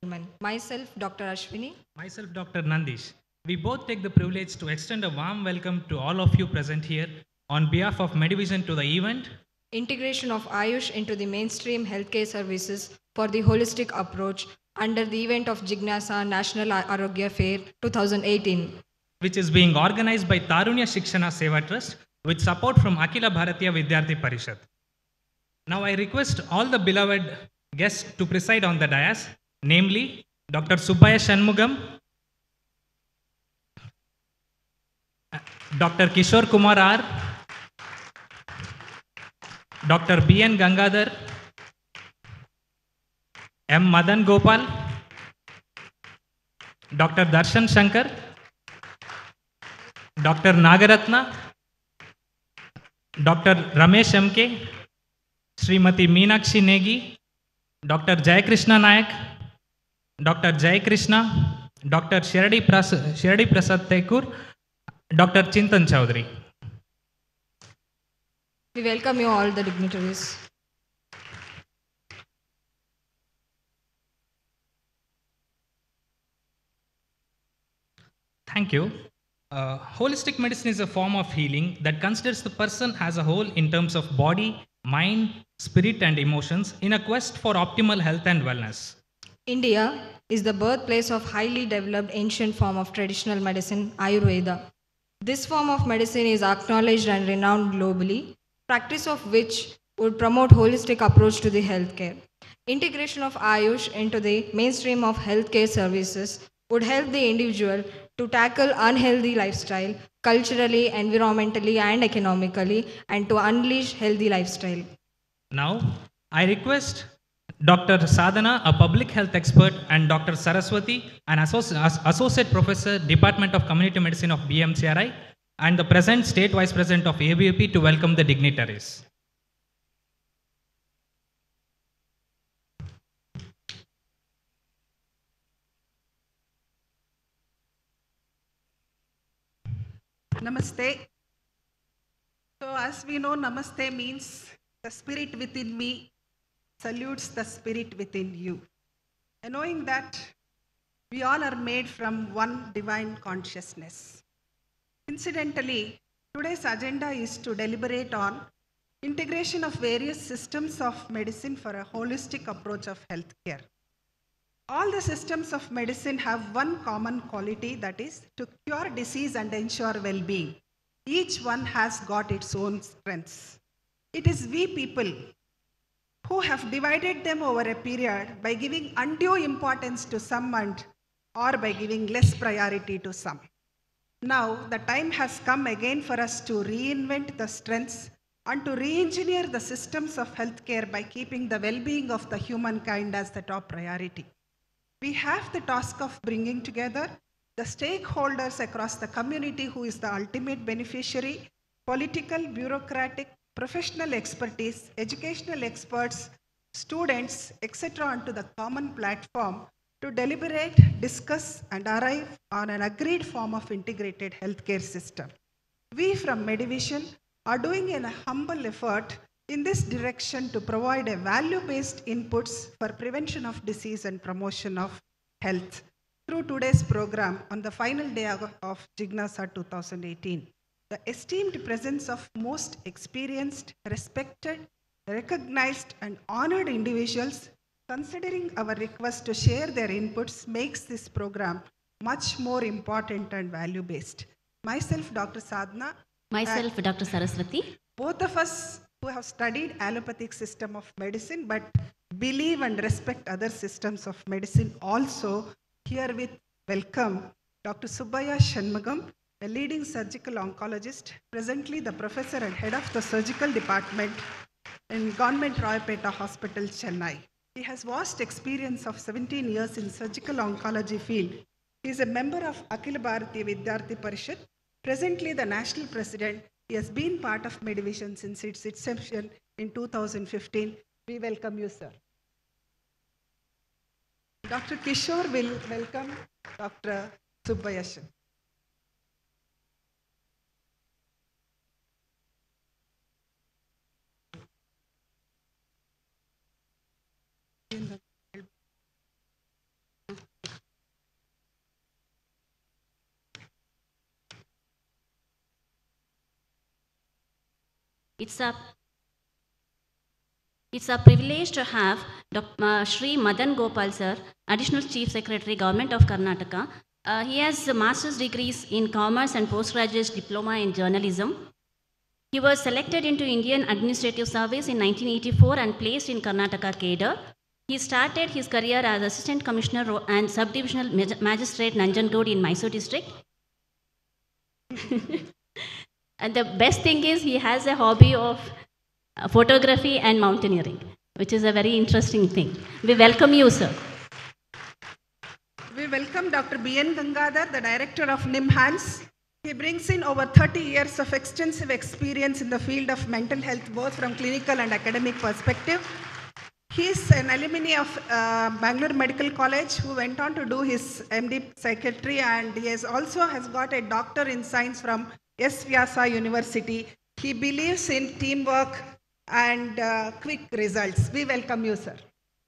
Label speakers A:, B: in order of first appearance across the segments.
A: gentlemen. Myself, Dr. Ashwini.
B: Myself, Dr. Nandish. We both take the privilege to extend a warm welcome to all of you present here on behalf of MeDeVision to the event.
A: Integration of AYUSH into the mainstream healthcare services for the holistic approach under the event of Jignasa National Arogya Fair 2018.
B: Which is being organized by Tarunya Shikshana Seva Trust with support from Akhila Bharatiya Vidyarthi Parishad. Now I request all the beloved guests to preside on the dais, namely Dr. Subbaya Shanmugam, Dr. Kishore Kumar R, Dr. B.N. Gangadhar, M. Madan Gopal, Dr. Darshan Shankar, Dr. Nagaratna, Dr. Ramesh M.K., Srimati Meenakshi Negi, Dr. Jayakrishna Nayak, Dr. Jayakrishna, Dr. Shiradi Prasad Thakur, Dr. Chintan Chowdhury.
A: We welcome you all the dignitaries.
B: Thank you. Holistic medicine is a form of healing that considers the person as a whole in terms of body, mind, spirit, and emotions in a quest for optimal health and wellness.
A: India is the birthplace of highly developed ancient form of traditional medicine, Ayurveda. This form of medicine is acknowledged and renowned globally, practice of which would promote holistic approach to the healthcare. Integration of AYUSH into the mainstream of healthcare services would help the individual to tackle unhealthy lifestyle culturally, environmentally, and economically, and to unleash healthy lifestyle.
B: Now, I request Dr. Sadhana, a public health expert, and Dr. Saraswati, an associate professor, Department of Community Medicine of BMCRI, and the present State Vice President of ABUP to welcome the dignitaries.
C: Namaste. So as we know, Namaste means the spirit within me salutes the spirit within you. And knowing that we all are made from one divine consciousness. Incidentally, today's agenda is to deliberate on integration of various systems of medicine for a holistic approach of healthcare. All the systems of medicine have one common quality, that is to cure disease and ensure well-being. Each one has got its own strengths. It is we people who have divided them over a period by giving undue importance to some or by giving less priority to some. Now the time has come again for us to reinvent the strengths and to re-engineer the systems of healthcare by keeping the well-being of the humankind as the top priority. We have the task of bringing together the stakeholders across the community who is the ultimate beneficiary, political, bureaucratic, professional expertise, educational experts, students, etc. onto the common platform to deliberate, discuss, and arrive on an agreed form of integrated healthcare system. We from MeDeVision are doing a humble effort in this direction to provide a value-based inputs for prevention of disease and promotion of health through today's program on the final day of Jignasa 2018. The esteemed presence of most experienced, respected, recognized, and honored individuals, considering our request to share their inputs, makes this program much more important and value-based. Myself, Dr. Sadhana.
D: Myself, Dr. Saraswati.
C: Both of us who have studied allopathic system of medicine but believe and respect other systems of medicine also herewith welcome Dr. Subbaya Shanmugam, a leading surgical oncologist, presently the professor and head of the surgical department in Government Royapeta Hospital, Chennai. He has vast experience of 17 years in surgical oncology field. He is a member of Akhila Bharatiya Vidyarthi Parishad, presently the national president. He has been part of MeDeVision since its inception in 2015. We welcome you, sir. Dr. Kishore will welcome Dr. Subbaya.
D: It's a privilege to have Dr. Shri Madan Gopal sir, Additional Chief Secretary, Government of Karnataka. He has master's degrees in commerce and postgraduate diploma in journalism. He was selected into Indian Administrative Service in 1984 and placed in Karnataka cadre. He started his career as Assistant Commissioner and Subdivisional Magistrate Nanjangud in Mysore district. And the best thing is he has a hobby of photography and mountaineering, which is a very interesting thing. We welcome you, sir.
C: We welcome Dr. B.N. Gangadhar, the Director of NIMHANS. He brings in over 30 years of extensive experience in the field of mental health, both from clinical and academic perspective. He is an alumni of Bengaluru Medical College who went on to do his MD Psychiatry, and he also has got a Doctor in Science from S. Vyasa University. He believes in teamwork and quick results. We welcome you, sir.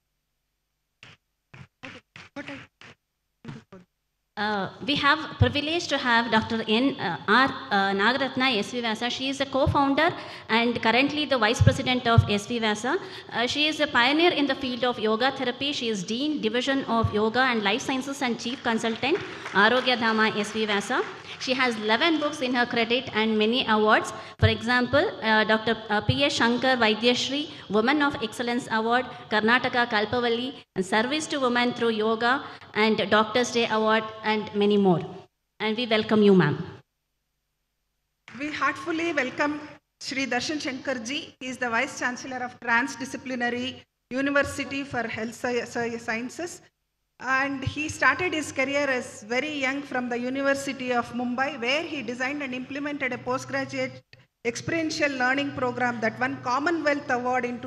D: We have privilege to have Dr. R. Nagaratna SV Vyasa. She is a co-founder and currently the Vice President of SV Vyasa. She is a pioneer in the field of yoga therapy. She is Dean, Division of Yoga and Life Sciences and Chief Consultant, Arogya Dhama SV Vyasa. She has 11 books in her credit and many awards. For example, Dr. P. S. Shankar Vaidyashri, Woman of Excellence Award, Karnataka Kalpavalli, and Service to Women through Yoga, and Doctor's Day Award, and many more. And we welcome you, ma'am.
C: We heartfully welcome Shri Darshan Shankarji. He is the Vice Chancellor of Transdisciplinary University for Health Sciences. And he started his career as very young from the University of Mumbai, where he designed and implemented a postgraduate experiential learning program that won Commonwealth Award in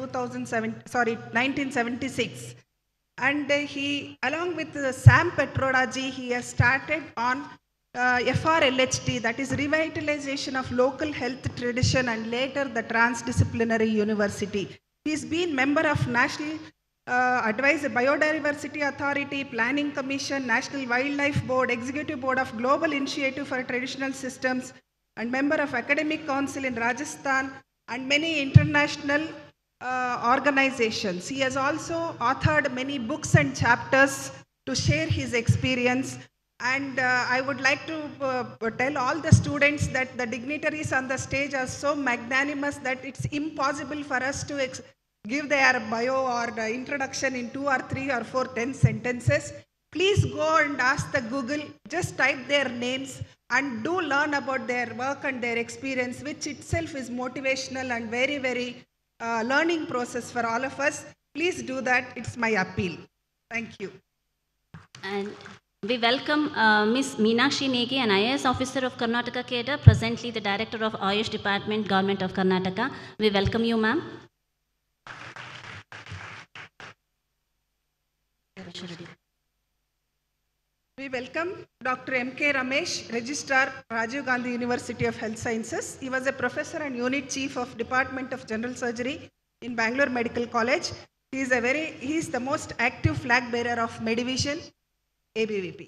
C: 1976. And he, along with Sam Petrodaji, he has started on FRLHT, that is Revitalization of Local Health Tradition, and later the Transdisciplinary University. He's been member of National Advisor Biodiversity Authority, Planning Commission, National Wildlife Board, Executive Board of Global Initiative for Traditional Systems, and member of Academic Council in Rajasthan, and many international organizations. He has also authored many books and chapters to share his experience. And I would like to tell all the students that the dignitaries on the stage are so magnanimous that it's impossible for us to give their bio or the introduction in 2 or 3 or 4, 10 sentences. Please go and ask the Google, just type their names and do learn about their work and their experience, which itself is motivational and very, very learning process for all of us. Please do that. It's my appeal. Thank you.
D: And we welcome Ms. Meenakshi Negi, an IAS officer of Karnataka cadre, presently the Director of AYUSH Department, Government of Karnataka. We welcome you, ma'am.
C: We welcome Dr. M.K. Ramesh, Registrar, Rajiv Gandhi University of Health Sciences. He was a professor and unit chief of Department of General Surgery in Bengaluru Medical College. He is the most active flag bearer of MeDeVision, ABVP.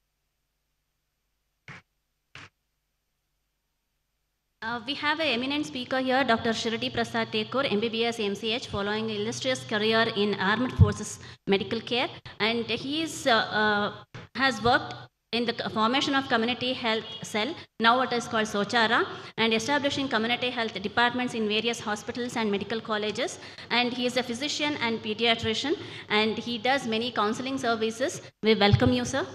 D: We have an eminent speaker here, Dr. Shirdi Prasad Tekur, MBBS MCH, following an illustrious career in Armed Forces Medical Care, and he has worked in the formation of community health cell, now what is called Sochara, and establishing community health departments in various hospitals and medical colleges. And he is a physician and pediatrician, and he does many counseling services. We welcome you, sir.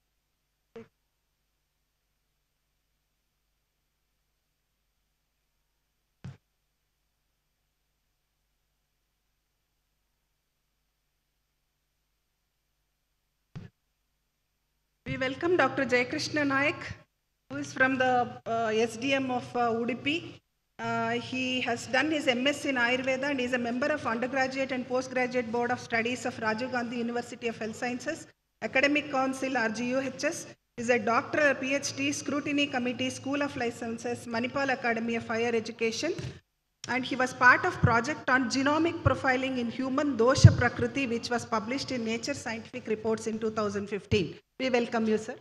C: We welcome Dr. Jayakrishna Naik, who is from the SDM of Udupi. He has done his MS in Ayurveda and is a member of Undergraduate and Postgraduate Board of Studies of Rajiv Gandhi University of Health Sciences, Academic Council RGUHS, is a doctoral PhD, Scrutiny Committee, School of Licenses, Manipal Academy of Higher Education, and he was part of project on genomic profiling in human dosha prakriti, which was published in Nature Scientific Reports in 2015. We welcome you, sir.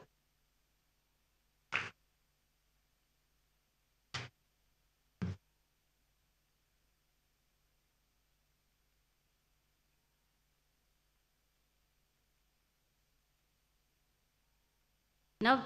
D: Now,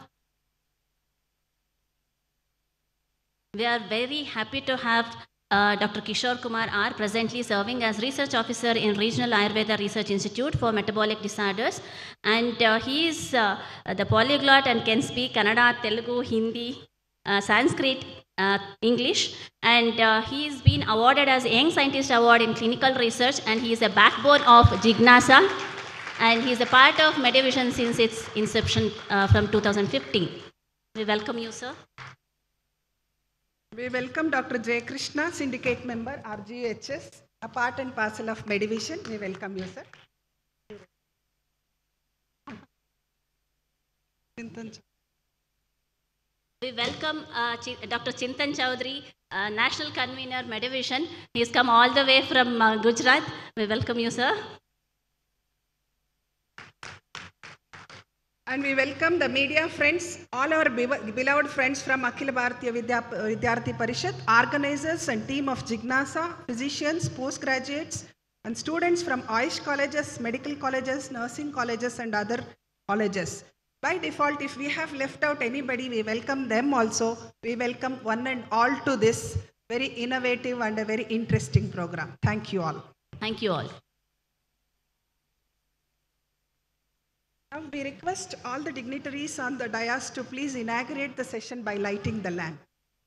D: we are very happy to have Dr. Kishore Kumar R. presently serving as Research Officer in Regional Ayurveda Research Institute for Metabolic Disorders. And he is the polyglot and can speak Kannada, Telugu, Hindi, Sanskrit, English. And he has been awarded as Young Scientist Award in Clinical Research, and he is a backbone of Jignasa. And he is a part of MeDeVision since its inception from 2015. We welcome you, sir.
C: We welcome Dr. J. Krishna, Syndicate Member, RGHS, a part and parcel of MeDeVision. We welcome you, sir.
D: We welcome Dr. Chintan Chowdhury, National Convener, MeDeVision. He has come all the way from Gujarat. We welcome you, sir.
C: And we welcome the media friends, all our beloved friends from Akhil Bharatiya Vidyarthi Parishad, organizers and team of Jignasa, physicians, postgraduates, and students from AYUSH colleges, medical colleges, nursing colleges, and other colleges. By default, if we have left out anybody, we welcome them also. We welcome one and all to this very innovative and a very interesting program. Thank you all.
D: Thank you all.
C: Now we request all the dignitaries on the dais to please inaugurate the session by lighting the lamp.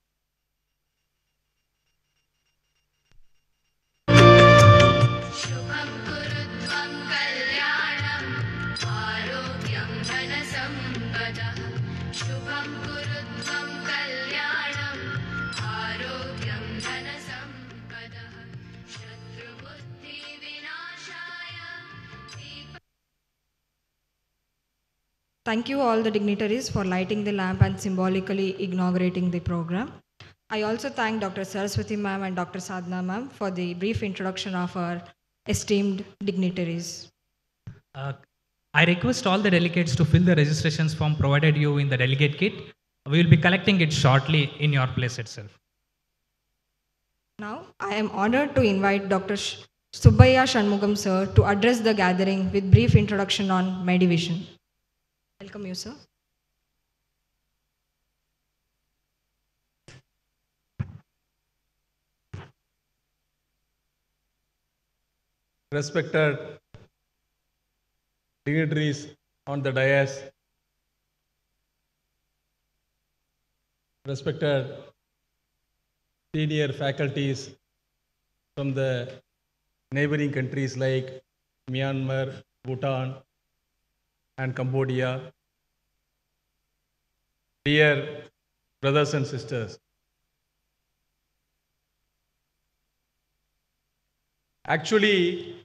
A: Thank you all the dignitaries for lighting the lamp and symbolically inaugurating the program. I also thank Dr. Saraswati ma'am and Dr. Sadhana ma'am for the brief introduction of our esteemed dignitaries.
B: I request all the delegates to fill the registrations form provided you in the delegate kit. We will be collecting it shortly in your place itself.
A: Now, I am honored to invite Dr. Subbaiah Shanmugam sir to address the gathering with brief introduction on MeDeVision. Welcome you, sir.
E: Respected dignitaries on the dais, respected senior faculties from the neighboring countries like Myanmar, Bhutan, and Cambodia, dear brothers and sisters. Actually,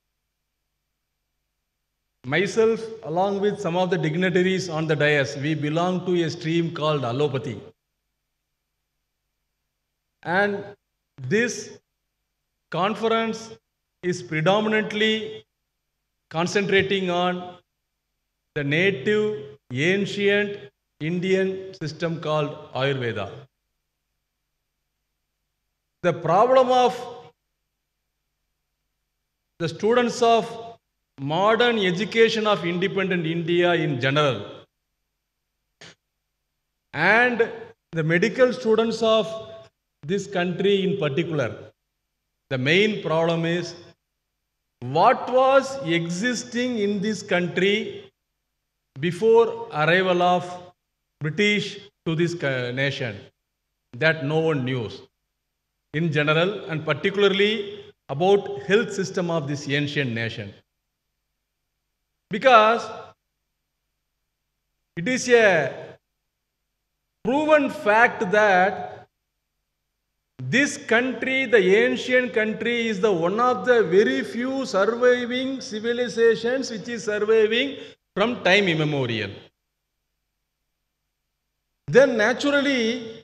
E: myself, along with some of the dignitaries on the dais, we belong to a stream called allopathy. And this conference is predominantly concentrating on the native, ancient Indian system called Ayurveda. The problem of the students of modern education of independent India in general and the medical students of this country in particular, the main problem is what was existing in this country before arrival of British to this nation that no one knew in general and particularly about health system of this ancient nation. Because it is a proven fact that this country, the ancient country, is the one of the very few surviving civilizations which is surviving from time immemorial. Then naturally,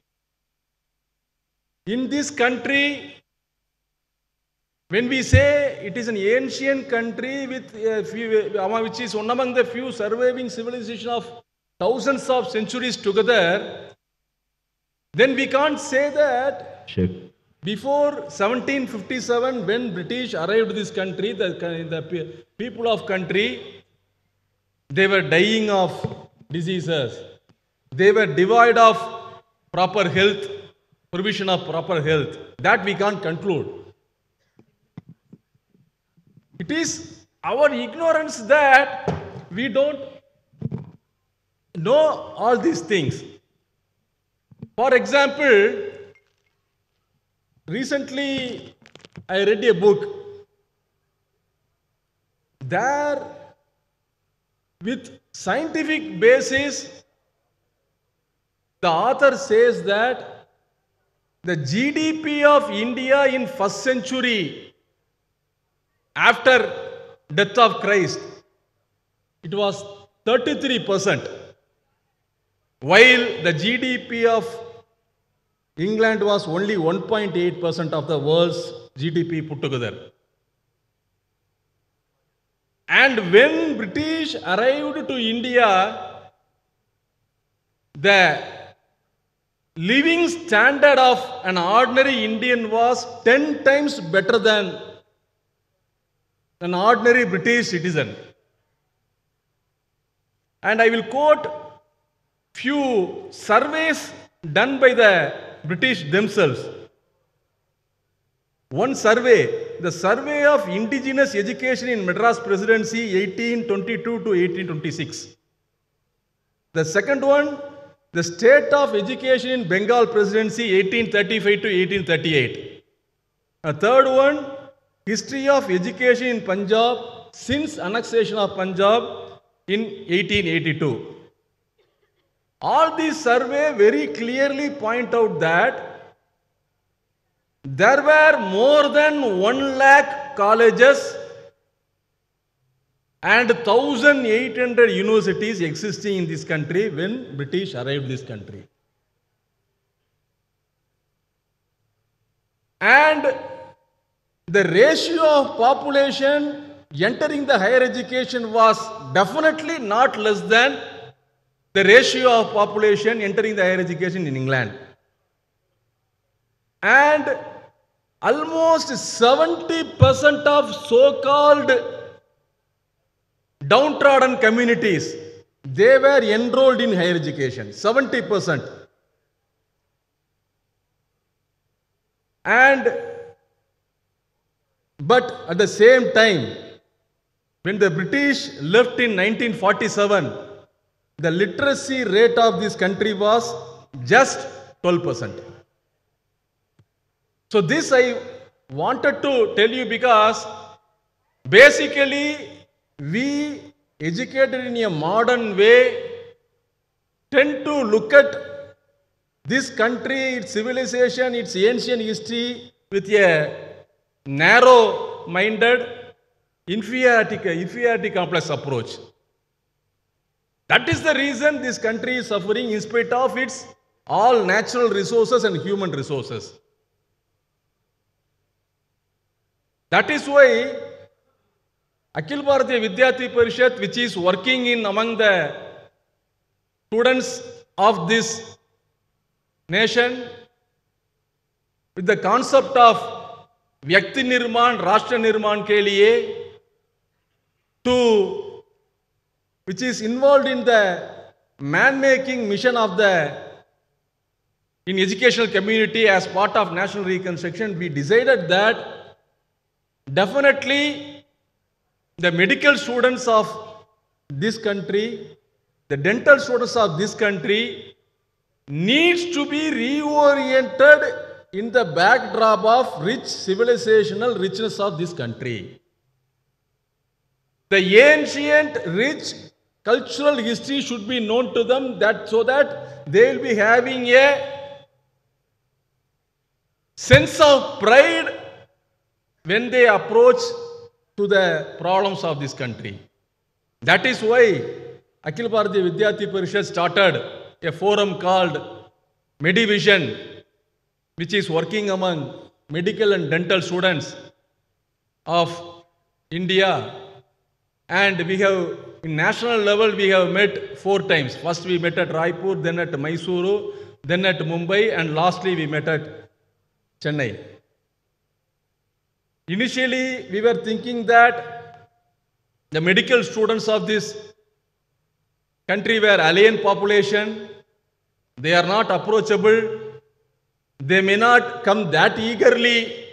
E: in this country, when we say it is an ancient country with which is one among the few surviving civilizations of thousands of centuries together, then we can't say that before 1757, when British arrived to this country, the people of country, they were dying of diseases. they were devoid of proper health, provision of proper health. That we can't conclude. It is our ignorance that we don't know all these things. For example, recently I read a book. There, with scientific basis, the author says that the GDP of India in first century, after death of Christ, it was 33%, while the GDP of England was only 1.8% of the world's GDP put together. And when British arrived to India, the living standard of an ordinary Indian was 10 times better than an ordinary British citizen. And I will quote few surveys done by the British themselves. One survey, the survey of indigenous education in Madras Presidency 1822 to 1826. The second one, the state of education in Bengal Presidency 1835 to 1838. A third one, history of education in Punjab since annexation of Punjab in 1882. All these surveys very clearly point out that there were more than 1 lakh colleges and 1,800 universities existing in this country when British arrived this country. And the ratio of population entering the higher education was definitely not less than the ratio of population entering the higher education in England. And almost 70% of so-called downtrodden communities, they were enrolled in higher education, 70%. But at the same time, when the British left in 1947, the literacy rate of this country was just 12%. So this I wanted to tell you because basically we educated in a modern way tend to look at this country, its civilization, its ancient history with a narrow-minded inferiority complex approach. That is the reason this country is suffering in spite of its all natural resources and human resources. That is why Akhil Bharatiya Vidyarthi Parishad, which is working in among the students of this nation with the concept of Vyakti Nirman, Rashtra Nirman ke liye, which is involved in the man-making mission of in educational community as part of national reconstruction, we decided that definitely the medical students of this country, the dental students of this country needs to be reoriented in the backdrop of rich civilizational richness of this country. The ancient rich cultural history should be known to them so that they will be having a sense of pride when they approach to the problems of this country. That is why Akhil Bharatiya Vidyarthi Parishad started a forum called MeDeVision, which is working among medical and dental students of India. And we have, in national level, we have met 4 times. First we met at Raipur, then at Mysuru, then at Mumbai, and lastly we met at Chennai. Initially, we were thinking that the medical students of this country were alien population, They are not approachable. They may not come that eagerly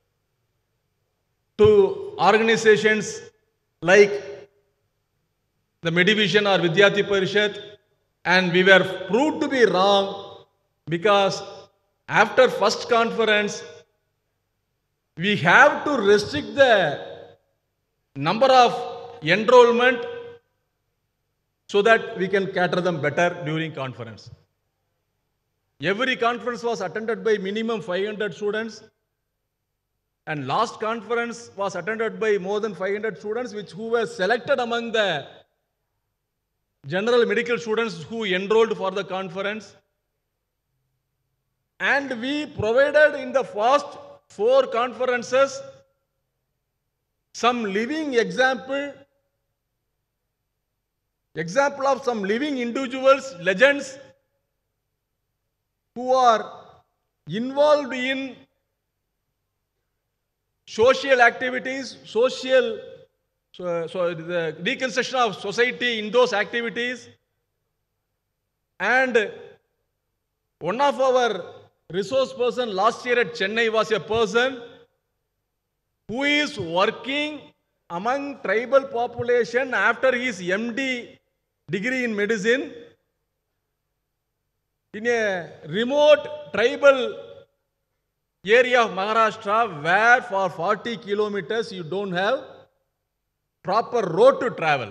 E: to organizations like the MeDeVision or Vidyarthi Parishad, and we were proved to be wrong because after first conference, we have to restrict the number of enrollment so that we can cater them better during conference. Every conference was attended by minimum 500 students, and last conference was attended by more than 500 students who were selected among the general medical students who enrolled for the conference. And we provided in the first 4 conferences some living example of some living individuals, legends, who are involved in social activities, the reconstruction of society in those activities. And one of our resource person last year at Chennai was a person who is working among tribal population after his MD degree in medicine in a remote tribal area of Maharashtra, where for 40 kilometers you don't have proper road to travel.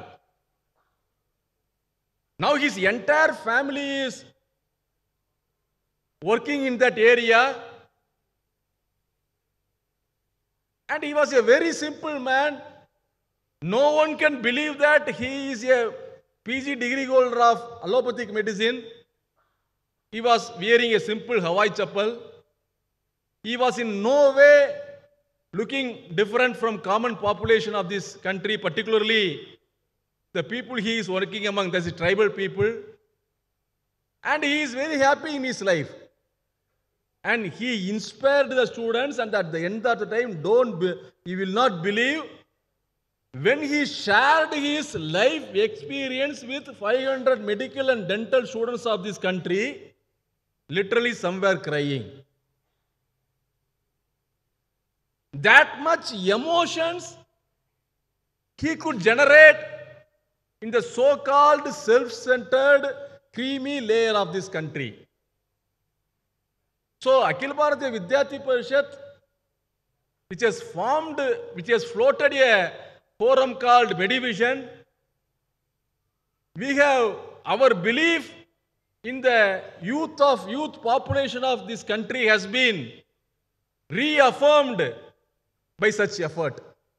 E: Now his entire family is working in that area, and he was a very simple man. No one can believe that he is a PG degree holder of allopathic medicine. He was wearing a simple Hawaii chappal. He was in no way looking different from common population of this country, particularly the people he is working among, that's the tribal people. And he is very happy in his life. And he inspired the students, and at the end of the time, you will not believe, when he shared his life experience with 500 medical and dental students of this country, literally some were crying. That much emotions he could generate in the so-called self-centered, creamy layer of this country. So, Akhil Bharatiya Vidyarthi Parishad, which has floated a forum called MeDeVision, we have our belief in the youth population of this country has been reaffirmed by such effort.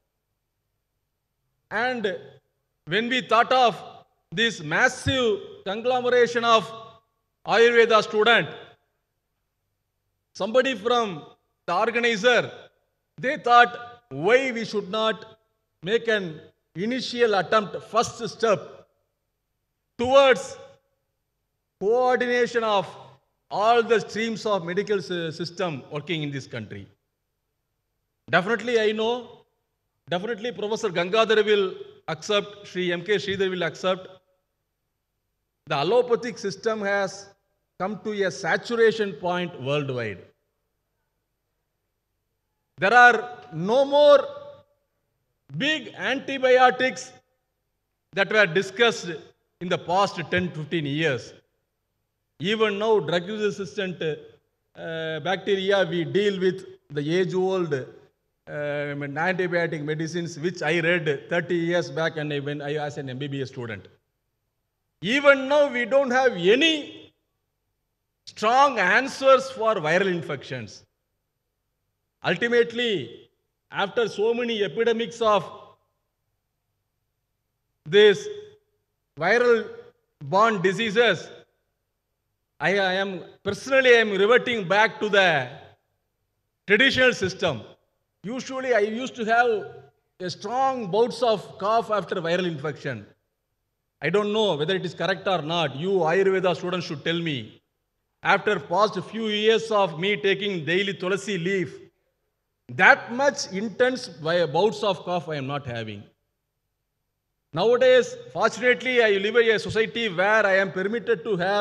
E: And when we thought of this massive conglomeration of Ayurveda student, somebody from the organizer, they thought, why we should not make an initial attempt, first step towards coordination of all the streams of medical system working in this country. Definitely I know, definitely Professor Gangadhar will accept, Sri M.K. Sridhar will accept. The allopathic system has come to a saturation point worldwide. There are no more big antibiotics that were discussed in the past 10-15 years. Even now, drug-resistant bacteria, we deal with the age-old antibiotic medicines, which I read 30 years back when I was an MBBS student. Even now, we don't have any strong answers for viral infections. Ultimately, after so many epidemics of these viral-borne diseases, I am reverting back to the traditional system. Usually, I used to have a strong bouts of cough after viral infection. I don't know whether it is correct or not. You Ayurveda students should tell me. After past few years of me taking daily tulasi leaf, that much intense bouts of cough I am not having. Nowadays, fortunately, I live in a society where I am permitted to have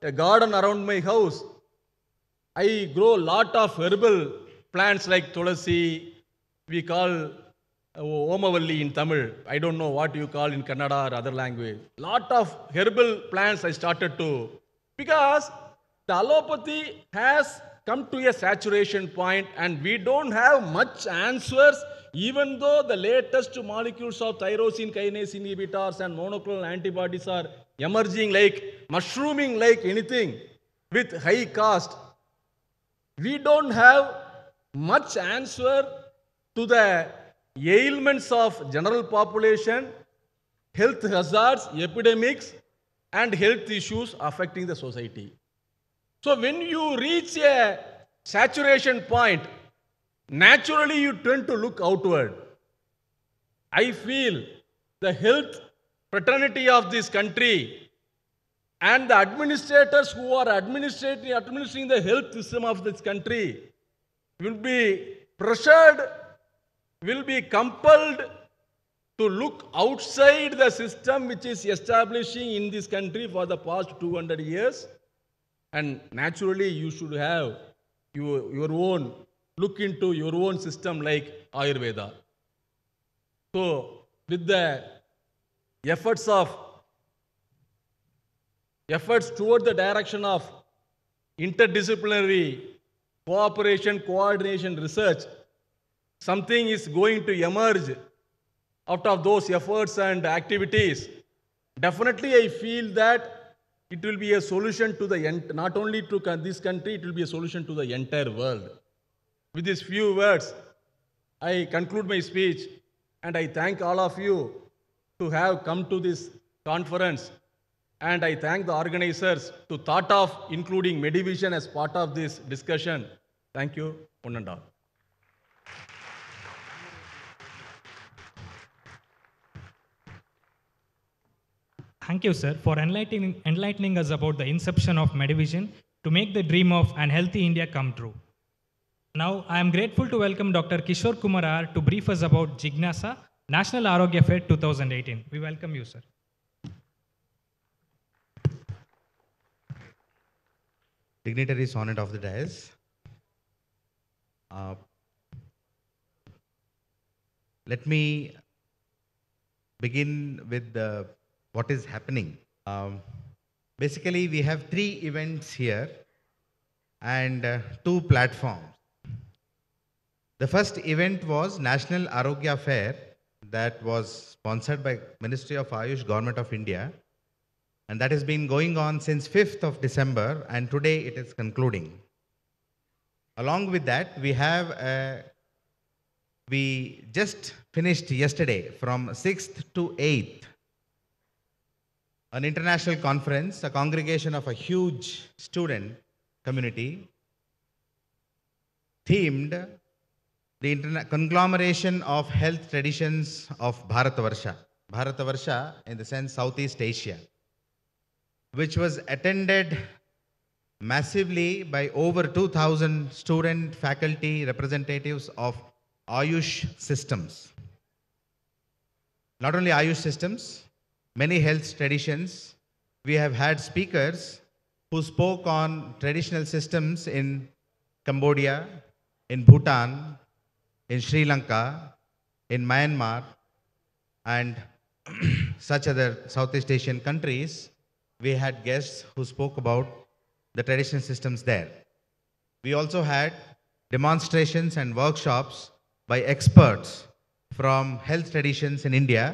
E: a garden around my house. I grow a lot of herbal plants like tulasi, we call Omavalli in Tamil. I don't know what you call in Kannada or other language. Lot of herbal plants I started to, because the allopathy has come to a saturation point and we don't have much answers, even though the latest molecules of tyrosine kinase inhibitors and monoclonal antibodies are emerging like mushrooming like anything with high cost. We don't have much answer to the ailments of general population, health hazards, epidemics, and health issues affecting the society. So when you reach a saturation point, naturally you tend to look outward. I feel the health fraternity of this country and the administrators who are administering the health system of this country will be pressured, will be compelled to look outside the system which is establishing in this country for the past 200 years. And naturally, you should have your own, look into your own system like Ayurveda. So, with the efforts toward the direction of interdisciplinary cooperation, coordination, research, something is going to emerge out of those efforts and activities. Definitely, I feel that it will be a solution to not only to this country, it will be a solution to the entire world. With these few words, I conclude my speech and I thank all of you to have come to this conference. And I thank the organizers to thought of including MeDeVision as part of this discussion. Thank you, one and all.
B: Thank you, sir, for enlightening us about the inception of MeDeVision to make the dream of an healthy India come true. Now, I am grateful to welcome Dr. Kishore Kumar R to brief us about Jignasa National Arogya Fair 2018. We welcome you, sir.
F: Dignitaries honored of the dais. Let me begin with what is happening. Basically, we have 3 events here and 2 platforms. The first event was National Arogya Fair that was sponsored by Ministry of AYUSH, Government of India. And that has been going on since 5th of December and today it is concluding. Along with that, we just finished yesterday from 6th to 8th an international conference, a congregation of a huge student community themed the conglomeration of health traditions of Bharatavarsha. Bharatavarsha in the sense Southeast Asia, which was attended massively by over 2,000 student, faculty, representatives of AYUSH systems. Not only AYUSH systems, many health traditions. We have had speakers who spoke on traditional systems in Cambodia, in Bhutan, in Sri Lanka, in Myanmar, and such other Southeast Asian countries. We had guests who spoke about the traditional systems there. We also had demonstrations and workshops by experts from health traditions in India,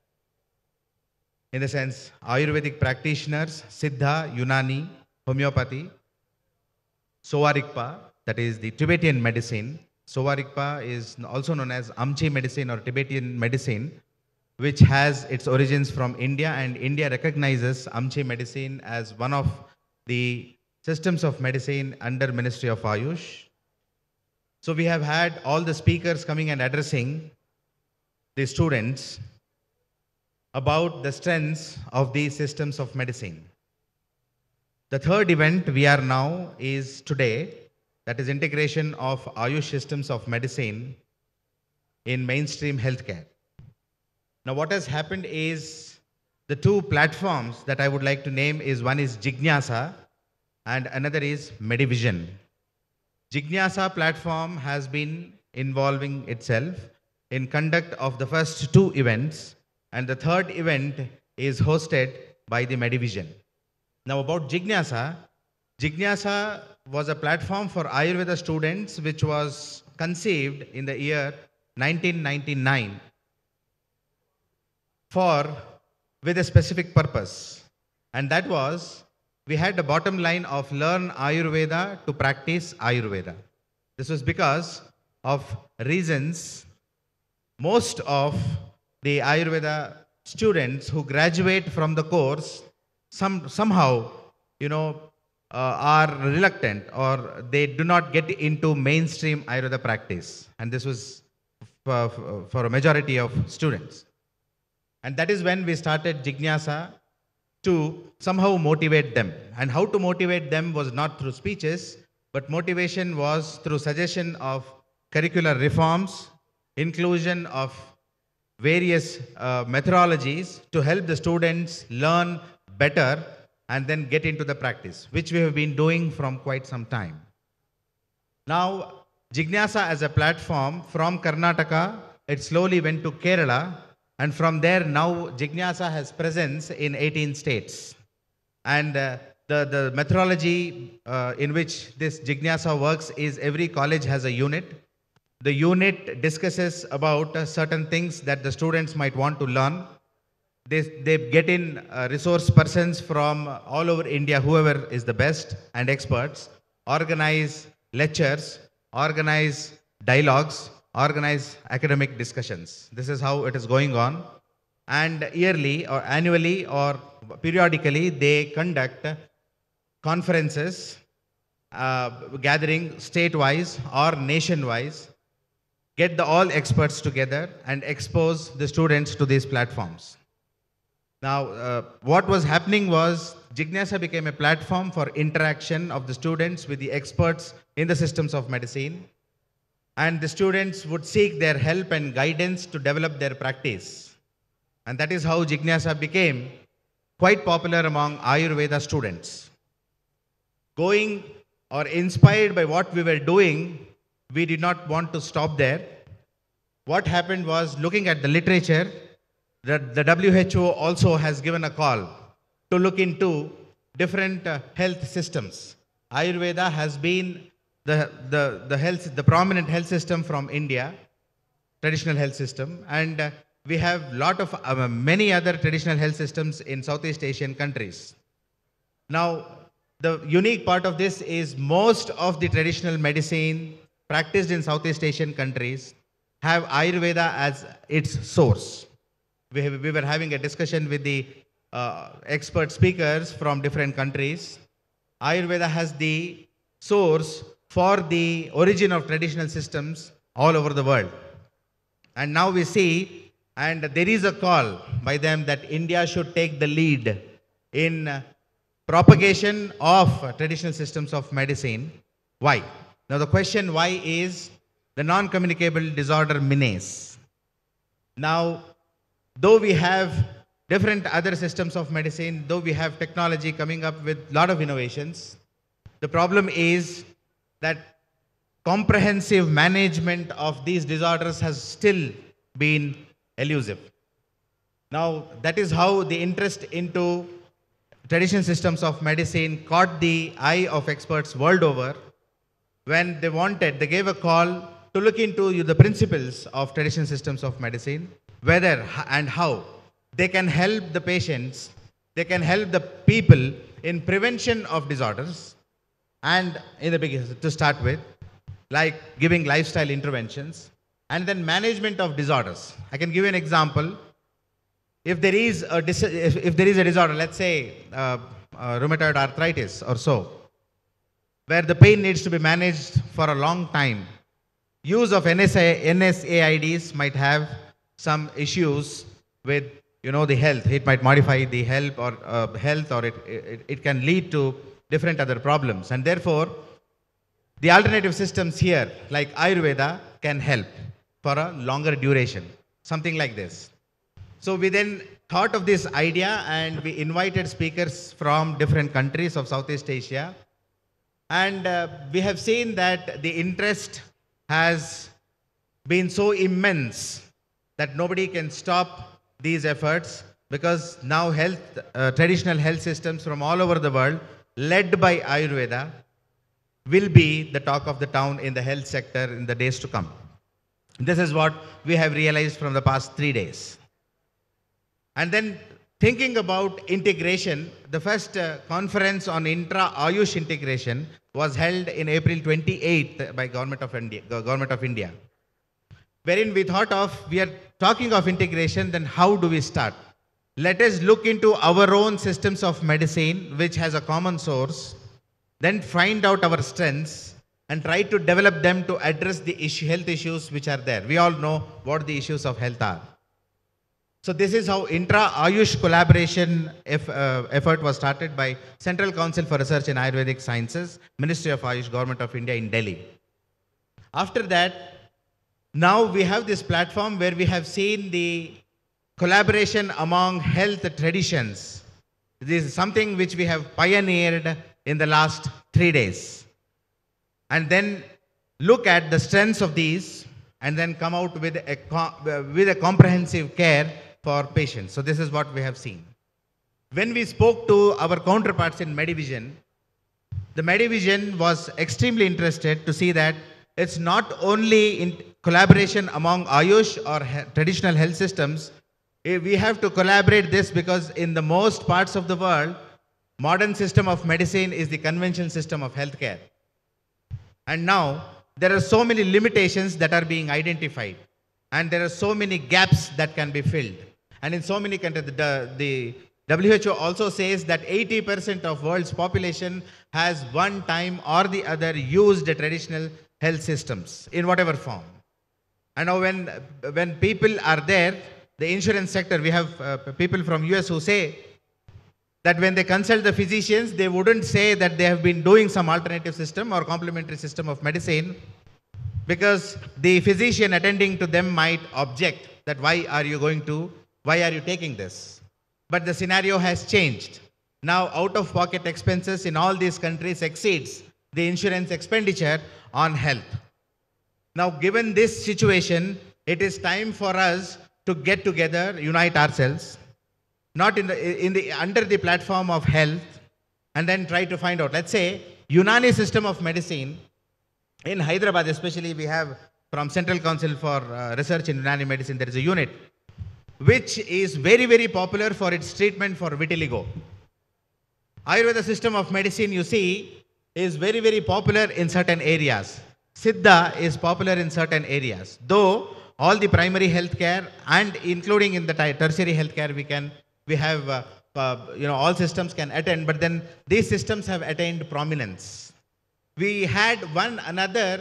F: in the sense Ayurvedic practitioners, Siddha, Unani, homeopathy, Sowarikpa, that is the Tibetan medicine. Sowarikpa is also known as Amchi medicine or Tibetan medicine, which has its origins from India, and India recognizes Amchi medicine as one of the systems of medicine under Ministry of AYUSH. So we have had all the speakers coming and addressing the students about the strengths of these systems of medicine. The third event we are now is today, that is integration of AYUSH systems of medicine in mainstream healthcare. Now what has happened is the 2 platforms that I would like to name is one is Jignasa and another is MeDeVision. Jignasa platform has been involving itself in conduct of the first two events, and the third event is hosted by the MeDeVision. Now about Jignasa, Jignasa was a platform for Ayurveda students which was conceived in the year 1999 with a specific purpose, and that was we had a bottom line of learn Ayurveda to practice Ayurveda. This was because of reasons most of the Ayurveda students who graduate from the course somehow, are reluctant or they do not get into mainstream Ayurveda practice. And this was for a majority of students. And that is when we started Jignasa to somehow motivate them. And how to motivate them was not through speeches, but motivation was through suggestion of curricular reforms, inclusion of various methodologies to help the students learn better and then get into the practice, which we have been doing from quite some time. Now, Jignasa as a platform from Karnataka, it slowly went to Kerala, and from there now Jignasa has presence in 18 states. And the methodology in which this Jignasa works is every college has a unit. The unit discusses about certain things that the students might want to learn. They get in resource persons from all over India, whoever is the best and experts, organize lectures, organize dialogues, organize academic discussions. This is how it is going on. And yearly or annually or periodically, they conduct conferences, gathering state-wise or nation-wise, get all experts together and expose the students to these platforms. Now, what was happening was Jignasa became a platform for interaction of the students with the experts in the systems of medicine, and the students would seek their help and guidance to develop their practice. And that is how Jignasa became quite popular among Ayurveda students. Going or inspired by what we were doing, we did not want to stop there. What happened was, looking at the literature, the WHO also has given a call to look into different health systems. Ayurveda has been the prominent health system from India, traditional health system, and we have many other traditional health systems in Southeast Asian countries. Now, the unique part of this is most of the traditional medicine practiced in Southeast Asian countries have Ayurveda as its source. We were having a discussion with the expert speakers from different countries. Ayurveda has the source for the origin of traditional systems all over the world. And now we see, and there is a call by them that India should take the lead in propagation of traditional systems of medicine. Why? Now the question why is the non-communicable disorder menace. Now, though we have different other systems of medicine, though we have technology coming up with a lot of innovations, the problem is that comprehensive management of these disorders has still been elusive. Now, that is how the interest into traditional systems of medicine caught the eye of experts world over. When they gave a call to look into the principles of traditional systems of medicine, whether and how they can help the patients, they can help the people in prevention of disorders, and in the beginning, to start with, like giving lifestyle interventions, and then management of disorders. I can give you an example. If there is a disorder, let's say rheumatoid arthritis or so, where the pain needs to be managed for a long time, use of NSAIDs might have some issues with the health. It might modify the health, or it can lead to different other problems. And therefore, the alternative systems here, like Ayurveda, can help for a longer duration, something like this. So we then thought of this idea and we invited speakers from different countries of Southeast Asia And we have seen that the interest has been so immense that nobody can stop these efforts, because now traditional health systems from all over the world, led by Ayurveda, will be the talk of the town in the health sector in the days to come. This is what we have realized from the past 3 days. And then thinking about integration, the first conference on intra-AYUSH integration was held in April 28th by Government of India, wherein we thought of, we are talking of integration, then how do we start? Let us look into our own systems of medicine, which has a common source, then find out our strengths and try to develop them to address the health issues which are there. We all know what the issues of health are. So this is how intra-AYUSH collaboration effort was started by Central Council for Research in Ayurvedic Sciences, Ministry of AYUSH, Government of India in Delhi. After that, now we have this platform where we have seen the collaboration among health traditions. This is something which we have pioneered in the last 3 days. And then look at the strengths of these and then come out with a comprehensive care for patients. So this is what we have seen. When we spoke to our counterparts in MeDeVision, the MeDeVision was extremely interested to see that it's not only in collaboration among AYUSH or traditional health systems. We have to collaborate this because in the most parts of the world, modern system of medicine is the conventional system of healthcare. And now there are so many limitations that are being identified, and there are so many gaps that can be filled. And in so many countries, the WHO also says that 80% of world's population has one time or the other used the traditional health systems in whatever form. And now when people are there, the insurance sector, we have people from US who say that when they consult the physicians, they wouldn't say that they have been doing some alternative system or complementary system of medicine, because the physician attending to them might object that why are you taking this? But the scenario has changed. Now out-of-pocket expenses in all these countries exceeds the insurance expenditure on health. Now given this situation, it is time for us to get together, unite ourselves, not under the platform of health, and then try to find out. Let's say Unani system of medicine in Hyderabad, especially, we have from Central Council for Research in Unani Medicine, there is a unit which is very, very popular for its treatment for vitiligo. Ayurveda system of medicine, you see, is very, very popular in certain areas. Siddha is popular in certain areas. Though all the primary healthcare and including in the tertiary healthcare, we have all systems can attend, but then these systems have attained prominence. We had one other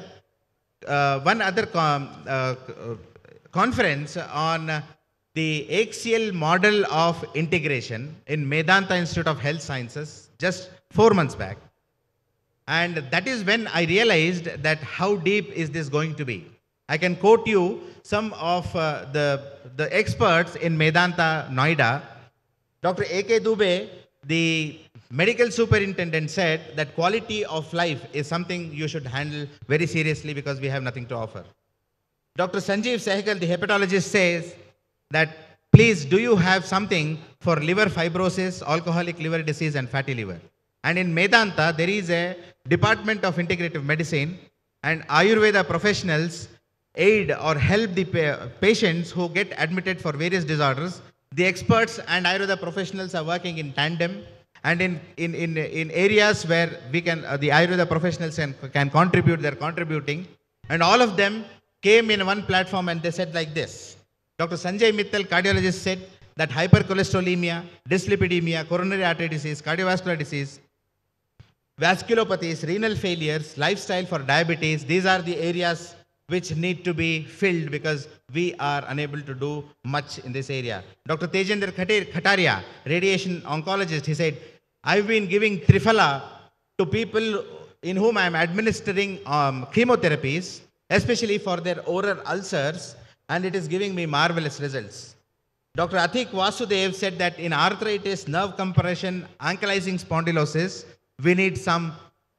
F: conference on the axial model of integration in Medanta Institute of Health Sciences just 4 months back. And that is when I realized that how deep is this going to be. I can quote you some of the experts in Medanta, Noida. Dr. A.K. Dubey, the medical superintendent, said that quality of life is something you should handle very seriously because we have nothing to offer. Dr. Sanjeev Sehgal, the hepatologist, says that please, do you have something for liver fibrosis, alcoholic liver disease and fatty liver? And in Medanta, there is a department of integrative medicine, and Ayurveda professionals aid or help the patients who get admitted for various disorders. The experts and Ayurveda professionals are working in tandem, and in areas where we can, the Ayurveda professionals can contribute, they're contributing. And all of them came in one platform and they said like this. Dr. Sanjay Mittal, cardiologist, said that hypercholesterolemia, dyslipidemia, coronary artery disease, cardiovascular disease, vasculopathies, renal failures, lifestyle for diabetes, these are the areas which need to be filled because we are unable to do much in this area. Dr. Tejendra Khataria, radiation oncologist, he said, I've been giving Triphala to people in whom I am administering chemotherapies, especially for their oral ulcers, and it is giving me marvelous results. Dr. Atik Vasudev said that in arthritis, nerve compression, ankylosing spondylosis, we need some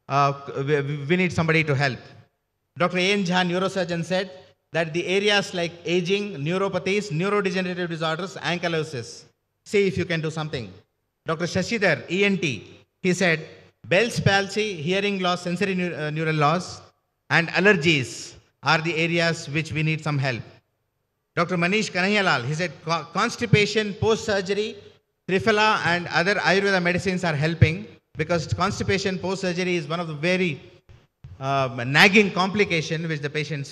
F: we need somebody to help. Dr. A.N. Jha, neurosurgeon, said that the areas like aging, neuropathies, neurodegenerative disorders, ankylosis, see if you can do something. Dr. Shashidhar, ENT, he said, Bell's palsy, hearing loss, sensory neural loss, and allergies are the areas which we need some help. Dr. Manish Kanhaiyalal, he said, constipation, post-surgery, Triphala and other Ayurveda medicines are helping because constipation post-surgery is one of the very nagging complication which the patients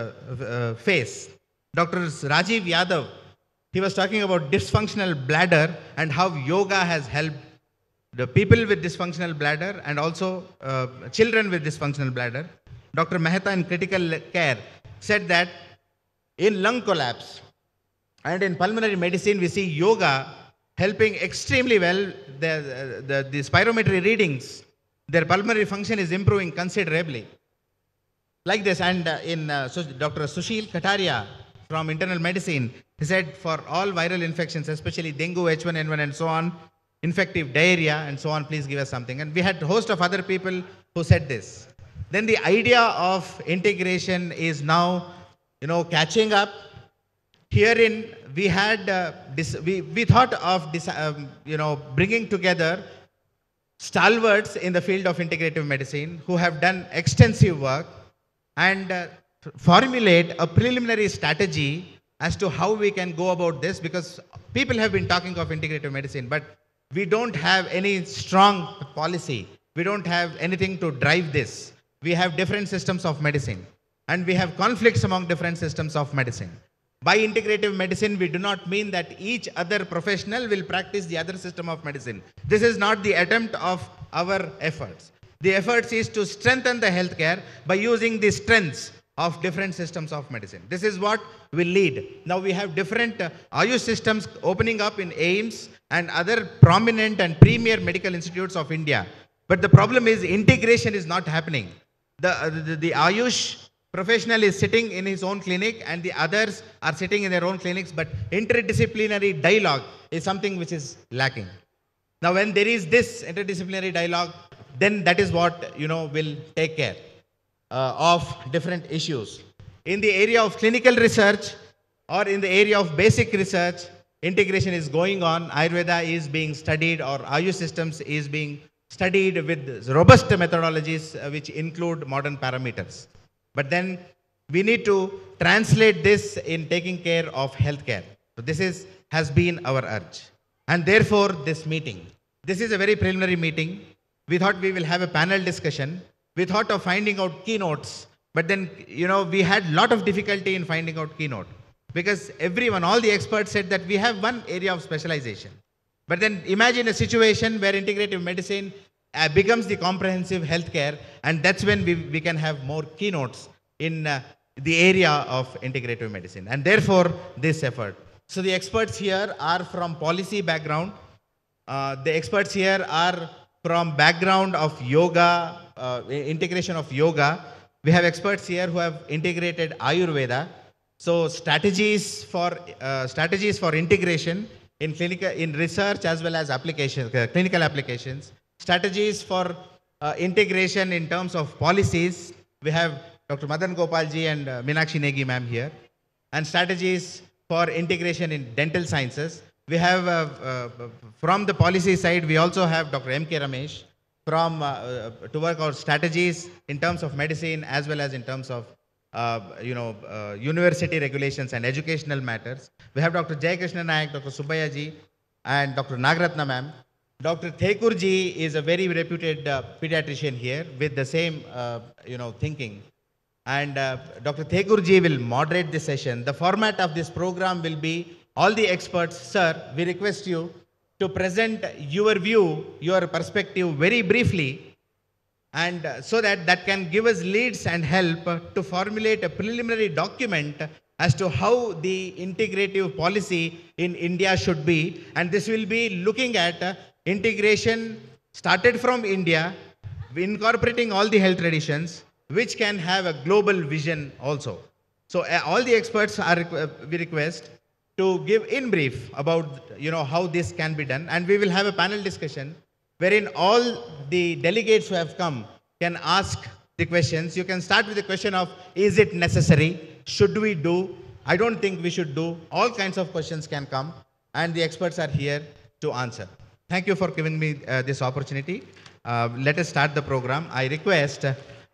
F: face. Dr. Rajiv Yadav, he was talking about dysfunctional bladder and how yoga has helped the people with dysfunctional bladder and also children with dysfunctional bladder. Dr. Mehta in critical care said that in lung collapse and in pulmonary medicine, we see yoga helping extremely well. The spirometry readings, their pulmonary function is improving considerably. Like this, and Dr. Sushil Kataria from internal medicine, he said for all viral infections, especially dengue, H1N1 and so on, infective diarrhea and so on, please give us something. And we had a host of other people who said this. Then the idea of integration is now, catching up. Herein, we had we thought of bringing together stalwarts in the field of integrative medicine who have done extensive work and formulate a preliminary strategy as to how we can go about this, because people have been talking of integrative medicine, but we don't have any strong policy. We don't have anything to drive this. We have different systems of medicine and we have conflicts among different systems of medicine. By integrative medicine, we do not mean that each other professional will practice the other system of medicine. This is not the attempt of our efforts. The efforts is to strengthen the healthcare by using the strengths of different systems of medicine. This is what will lead. Now we have different AYUSH systems opening up in AIIMS and other prominent and premier medical institutes of India. But the problem is integration is not happening. The AYUSH professional is sitting in his own clinic and the others are sitting in their own clinics, but interdisciplinary dialogue is something which is lacking. Now when there is this interdisciplinary dialogue, then that is what will take care of different issues. In the area of clinical research or in the area of basic research, integration is going on. Ayurveda is being studied, or AYUSH systems is being studied with robust methodologies which include modern parameters. But then we need to translate this in taking care of healthcare. So this has been our urge. And therefore this meeting. This is a very preliminary meeting. We thought we will have a panel discussion. We thought of finding out keynotes, but then, we had a lot of difficulty in finding out keynote because all the experts said that we have one area of specialization. But then imagine a situation where integrative medicine becomes the comprehensive healthcare, and that's when we can have more keynotes in the area of integrative medicine. And therefore, this effort. So the experts here are from policy background. The experts here are from background of yoga, integration of yoga. We have experts here who have integrated Ayurveda. So strategies for integration in research as well as clinical applications. Strategies for integration in terms of policies. We have Dr. Madan Gopalji and Meenakshi Negi ma'am here. And strategies for integration in dental sciences. We have, from the policy side, we also have Dr. M.K. Ramesh to work out strategies in terms of medicine as well as in terms of, university regulations and educational matters. We have Dr. Jayakrishna Nayak, Dr. Subbaya ji, and Dr. Nagaratna ma'am. Dr. Thekur ji is a very reputed pediatrician here with the same, thinking. And Dr. Thekur ji will moderate this session. The format of this program will be all the experts. Sir, we request you to present your view, your perspective very briefly, and so that can give us leads and help to formulate a preliminary document as to how the integrative policy in India should be. And this will be looking at integration started from India, incorporating all the health traditions, which can have a global vision also. So all the experts we request to give in brief about how this can be done, and we will have a panel discussion wherein all the delegates who have come can ask the questions. You can start with the question of, is it necessary? Should we do? I don't think we should do. All kinds of questions can come, and the experts are here to answer. Thank you for giving me this opportunity. Let us start the program. I request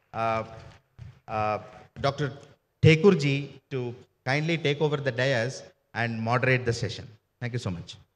F: Dr. Thekurji to kindly take over the dais and moderate the session. Thank you so much.